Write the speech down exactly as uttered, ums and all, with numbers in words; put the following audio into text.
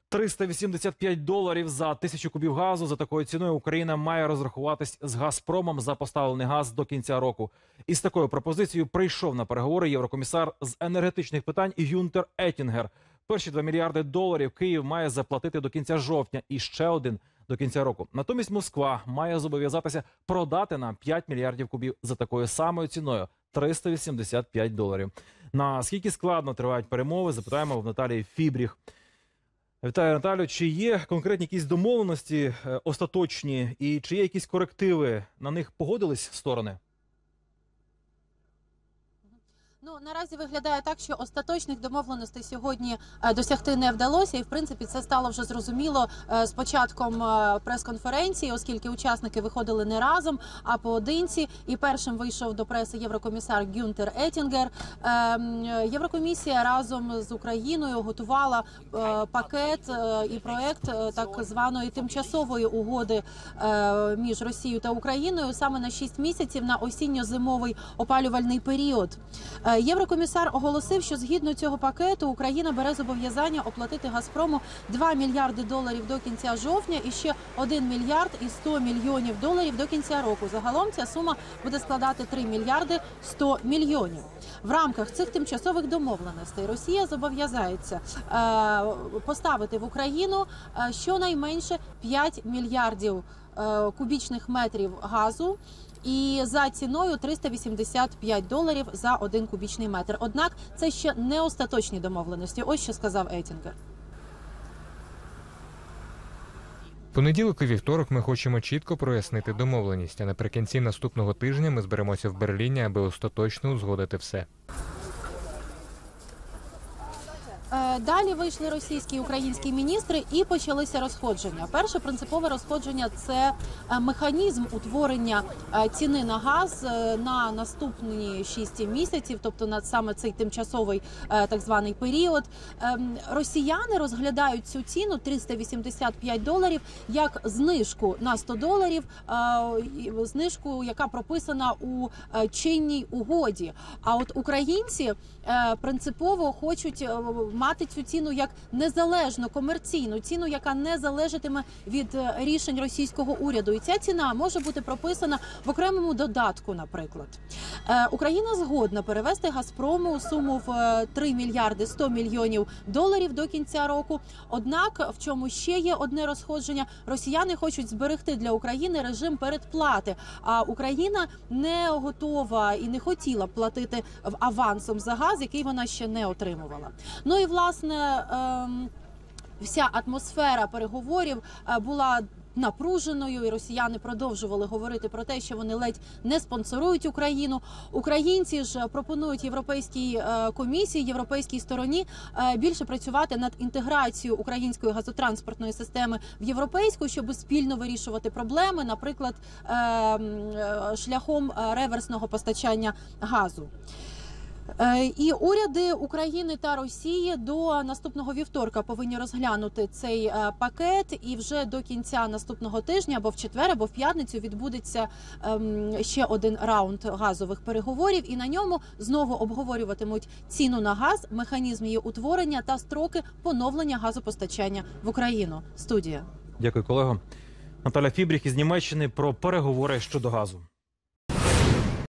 триста вісімдесят п'ять доларів за тисячу кубів газу. За такою ціною Україна має розрахуватись з «Газпромом» за поставлений газ до кінця року. Із такою пропозицією прийшов на переговори єврокомісар з енергетичних питань Гюнтер Етінгер. Перші два мільярди доларів Київ має заплатити до кінця жовтня і ще один до кінця року. Натомість Москва має зобов'язатися продати нам п'ять мільярдів кубів за такою самою ціною – триста вісімдесят п'ять доларів. Наскільки складно тривають перемови, запитаємо в Наталії Фібріх. Вітаю, Наталю. Чи є конкретні якісь домовленості е, остаточні і чи є якісь корективи? На них погодились сторони? Ну, наразі виглядає так, що остаточних домовленостей сьогодні е, досягти не вдалося. І, в принципі, це стало вже зрозуміло е, з початком е, прес-конференції, оскільки учасники виходили не разом, а поодинці. І першим вийшов до преси єврокомісар Гюнтер Етінгер. Е, Єврокомісія разом з Україною готувала е, пакет е, і проект е, так званої тимчасової угоди е, між Росією та Україною саме на шість місяців на осінньо-зимовий опалювальний період. Єврокомісар оголосив, що згідно цього пакету Україна бере зобов'язання оплатити «Газпрому» два мільярди доларів до кінця жовтня і ще один мільярд і сто мільйонів доларів до кінця року. Загалом ця сума буде складати три мільярди сто мільйонів. В рамках цих тимчасових домовленостей Росія зобов'язається е, поставити в Україну е, щонайменше п'ять мільярдів е, кубічних метрів газу. І за ціною триста вісімдесят п'ять доларів за один кубічний метр. Однак це ще не остаточні домовленості. Ось що сказав Етінгер. Понеділок і вівторок ми хочемо чітко прояснити домовленість, а наприкінці наступного тижня ми зберемося в Берліні, аби остаточно узгодити все. Далі вийшли російські і українські міністри і почалися розходження. Перше принципове розходження – це механізм утворення ціни на газ на наступні шість місяців, тобто на саме цей тимчасовий так званий період. Росіяни розглядають цю ціну триста вісімдесят п'ять доларів як знижку на сто доларів, знижку, яка прописана у чинній угоді. А от українці принципово хочуть мати цю ціну як незалежну, комерційну ціну, яка не залежатиме від рішень російського уряду. І ця ціна може бути прописана в окремому додатку, наприклад. Е, Україна згодна перевести «Газпрому» суму в три мільярди сто мільйонів доларів до кінця року. Однак, в чому ще є одне розходження, росіяни хочуть зберегти для України режим передплати, а Україна не готова і не хотіла платити авансом за газ, який вона ще не отримувала. Ну і, власне, вся атмосфера переговорів була напруженою, і росіяни продовжували говорити про те, що вони ледь не спонсорують Україну. Українці ж пропонують Європейській комісії, європейській стороні більше працювати над інтеграцією української газотранспортної системи в європейську, щоб спільно вирішувати проблеми, наприклад, шляхом реверсного постачання газу. І уряди України та Росії до наступного вівторка повинні розглянути цей пакет, і вже до кінця наступного тижня, або в четвер, або в п'ятницю відбудеться ще один раунд газових переговорів, і на ньому знову обговорюватимуть ціну на газ, механізм її утворення та строки поновлення газопостачання в Україну. Студія. Дякую, колего. Наталя Фібріх із Німеччини про переговори щодо газу.